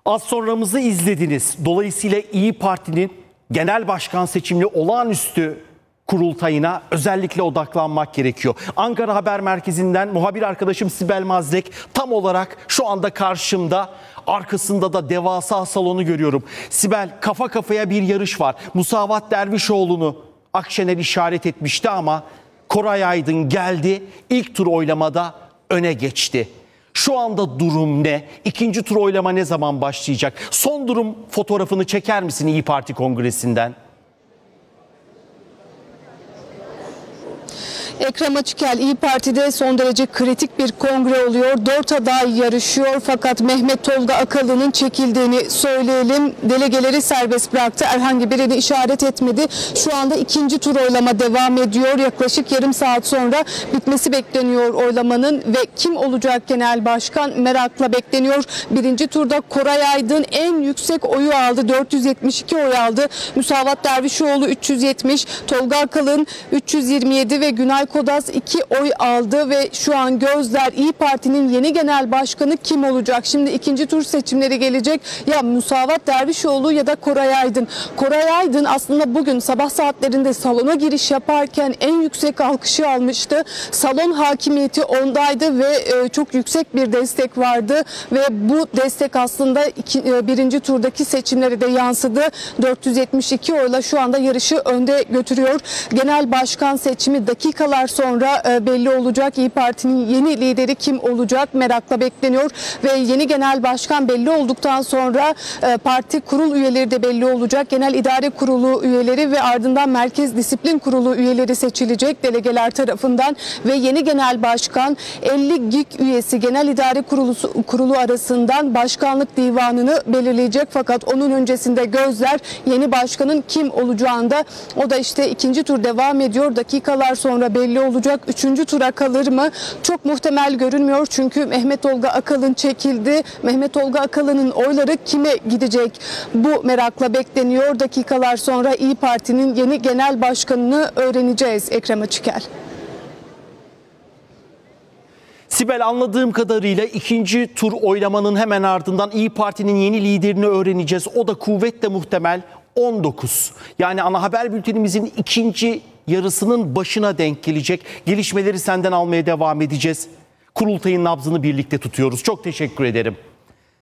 Az sonramızı izlediniz. Dolayısıyla İyi Parti'nin genel başkan seçimli olağanüstü kurultayına özellikle odaklanmak gerekiyor. Ankara Haber Merkezi'nden muhabir arkadaşım Sibel Mazlek tam olarak şu anda karşımda. Arkasında da devasa salonu görüyorum. Sibel, kafa kafaya bir yarış var. Musavat Dervişoğlu'nu Akşener işaret etmişti ama Koray Aydın geldi. İlk tur oylamada öne geçti. Şu anda durum ne? İkinci tur oylama ne zaman başlayacak? Son durum fotoğrafını çeker misin İyi Parti Kongresi'nden? Ekrem Açıkel, İyi Parti'de son derece kritik bir kongre oluyor. 4 aday yarışıyor fakat Mehmet Tolga Akalı'nın çekildiğini söyleyelim. Delegeleri serbest bıraktı. Herhangi birini işaret etmedi. Şu anda ikinci tur oylama devam ediyor. Yaklaşık yarım saat sonra bitmesi bekleniyor oylamanın ve kim olacak genel başkan merakla bekleniyor. Birinci turda Koray Aydın en yüksek oyu aldı. 472 oy aldı. Musavat Dervişoğlu 370, Tolga Akalın 327 ve Günay Kodas 2 oy aldı ve şu an gözler İyi Parti'nin yeni genel başkanı kim olacak? Şimdi ikinci tur seçimleri gelecek. Ya Musavat Dervişoğlu ya da Koray Aydın. Koray Aydın aslında bugün sabah saatlerinde salona giriş yaparken en yüksek alkışı almıştı. Salon hakimiyeti ondaydı ve çok yüksek bir destek vardı ve bu destek aslında birinci turdaki seçimlere de yansıdı. 472 oyla şu anda yarışı önde götürüyor. Genel başkan seçimi dakikalar sonra belli olacak. İyi Parti'nin yeni lideri kim olacak merakla bekleniyor ve yeni genel başkan belli olduktan sonra parti kurul üyeleri de belli olacak. Genel İdare Kurulu üyeleri ve ardından Merkez Disiplin Kurulu üyeleri seçilecek delegeler tarafından ve yeni genel başkan 50 GİK üyesi Genel İdare Kurulu arasından başkanlık divanını belirleyecek. Fakat onun öncesinde gözler yeni başkanın kim olacağında. O da işte ikinci tur devam ediyor. Dakikalar sonra belli olacak. Üçüncü tura kalır mı? Çok muhtemel görünmüyor çünkü Mehmet Tolga Akalın çekildi. Mehmet Tolga Akalın'ın oyları kime gidecek? Bu merakla bekleniyor. Dakikalar sonra İyi Parti'nin yeni genel başkanını öğreneceğiz Ekrem Açıkel. Sibel, anladığım kadarıyla ikinci tur oylamanın hemen ardından İyi Parti'nin yeni liderini öğreneceğiz. O da kuvvetle muhtemel 19. Yani ana haber bültenimizin ikinci yarısının başına denk gelecek. Gelişmeleri senden almaya devam edeceğiz. Kurultayın nabzını birlikte tutuyoruz. Çok teşekkür ederim.